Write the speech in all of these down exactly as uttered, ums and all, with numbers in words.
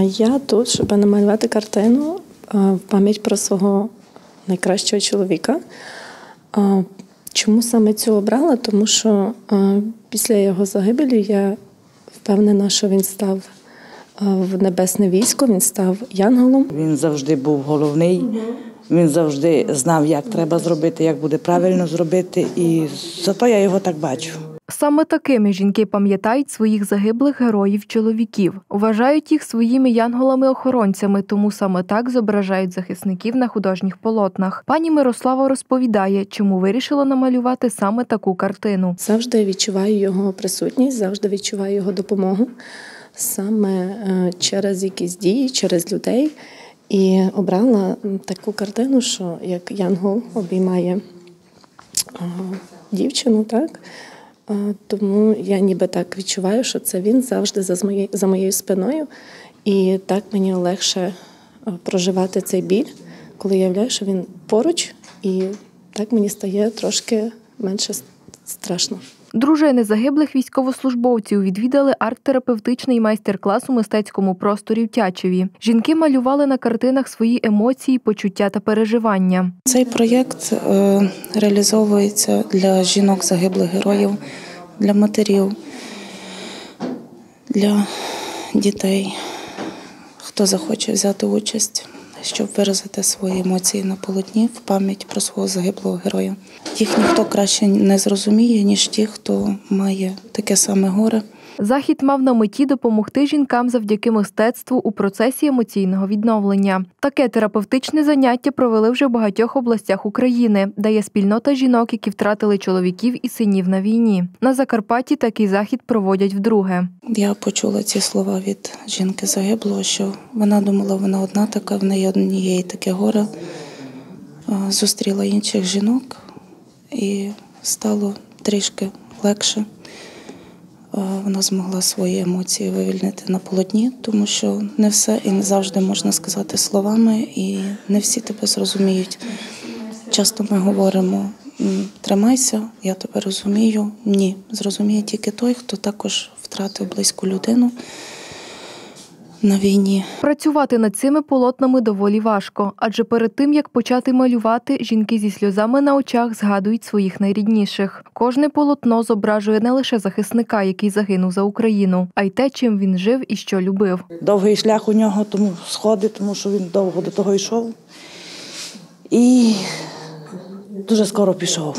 Я тут, щоб намалювати картину в пам'ять про свого найкращого чоловіка. Чому саме цю обрала? Тому що після його загибелі я впевнена, що він став в небесне військо, він став янголом. Він завжди був головний, він завжди знав, як треба зробити, як буде правильно зробити, і зато я його так бачу. Саме такими жінки пам'ятають своїх загиблих героїв-чоловіків. Вважають їх своїми янголами-охоронцями, тому саме так зображають захисників на художніх полотнах. Пані Мирослава розповідає, чому вирішила намалювати саме таку картину. Завжди відчуваю його присутність, завжди відчуваю його допомогу. Саме через якісь дії, через людей. І обрала таку картину, що як янгол обіймає дівчину, так? Тому я ніби так відчуваю, що це він завжди за моєю, за моєю спиною. І так мені легше проживати цей біль, коли я уявляю, що він поруч, і так мені стає трошки менше страшно. Дружини загиблих військовослужбовців відвідали арт-терапевтичний майстер-клас у мистецькому просторі в Тячеві. Жінки малювали на картинах свої емоції, почуття та переживання. Цей проєкт е, реалізовується для жінок загиблих героїв, для матерів, для дітей, хто захоче взяти участь, щоб виразити свої емоції на полотні в пам'ять про свого загиблого героя. Їх ніхто краще не зрозуміє, ніж ті, хто має таке саме горе. Захід мав на меті допомогти жінкам завдяки мистецтву у процесі емоційного відновлення. Таке терапевтичне заняття провели вже в багатьох областях України, де є спільнота жінок, які втратили чоловіків і синів на війні. На Закарпатті такий захід проводять вдруге. Я почула ці слова від жінки загиблого, що вона думала, вона одна така, в неї однієї таке горе. Зустріла інших жінок і стало трішки легше. Вона змогла свої емоції вивільнити на полотні, тому що не все і не завжди можна сказати словами, і не всі тебе зрозуміють. Часто ми говоримо: тримайся, я тебе розумію. Ні, зрозуміє тільки той, хто також втратив близьку людину на війні. Працювати над цими полотнами доволі важко, адже перед тим, як почати малювати, жінки зі сльозами на очах згадують своїх найрідніших. Кожне полотно зображує не лише захисника, який загинув за Україну, а й те, чим він жив і що любив. Довгий шлях у нього, тому сходи, тому що він довго до того йшов. І дуже скоро пішов.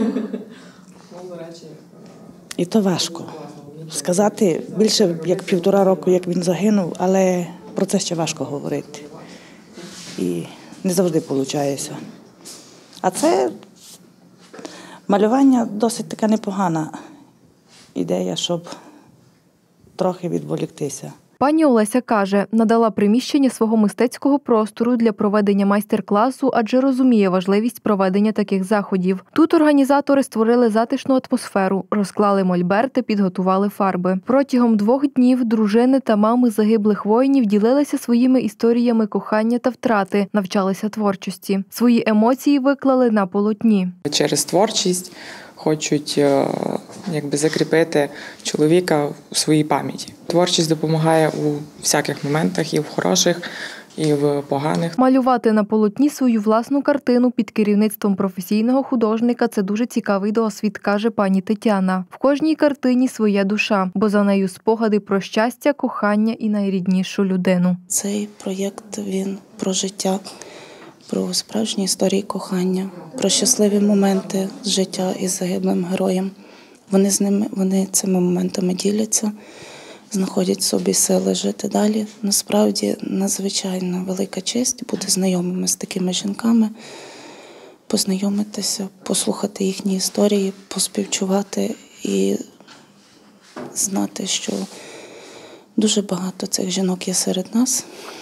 І то важко. Сказати більше як півтора року, як він загинув, але про це ще важко говорити. І не завжди виходить. А це малювання досить така непогана ідея, щоб трохи відволіктися. Пані Олеся каже, надала приміщення свого мистецького простору для проведення майстер-класу, адже розуміє важливість проведення таких заходів. Тут організатори створили затишну атмосферу, розклали мольберти, підготували фарби. Протягом двох днів дружини та мами загиблих воїнів ділилися своїми історіями кохання та втрати, навчалися творчості. Свої емоції виклали на полотні. Через творчість хочуть якби закріпити чоловіка у своїй пам'яті. Творчість допомагає у всяких моментах, і в хороших, і в поганих. Малювати на полотні свою власну картину під керівництвом професійного художника – це дуже цікавий досвід, каже пані Тетяна. В кожній картині своя душа, бо за нею спогади про щастя, кохання і найріднішу людину. Цей проєкт, він про життя, про справжні історії кохання, про щасливі моменти з життя із загиблим героєм. Вони з ними, вони цими моментами діляться, знаходять в собі сили жити далі. Насправді, надзвичайно велика честь бути знайомими з такими жінками, познайомитися, послухати їхні історії, поспівчувати і знати, що дуже багато цих жінок є серед нас.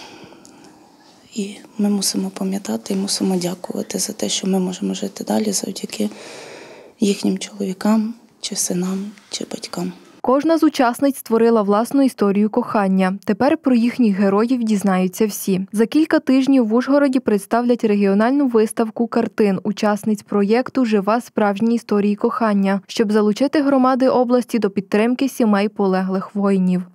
І ми мусимо пам'ятати і мусимо дякувати за те, що ми можемо жити далі завдяки їхнім чоловікам, чи синам, чи батькам. Кожна з учасниць створила власну історію кохання. Тепер про їхніх героїв дізнаються всі. За кілька тижнів в Ужгороді представлять регіональну виставку картин учасниць проєкту «Жива справжні історії кохання», щоб залучити громади області до підтримки сімей полеглих воїнів.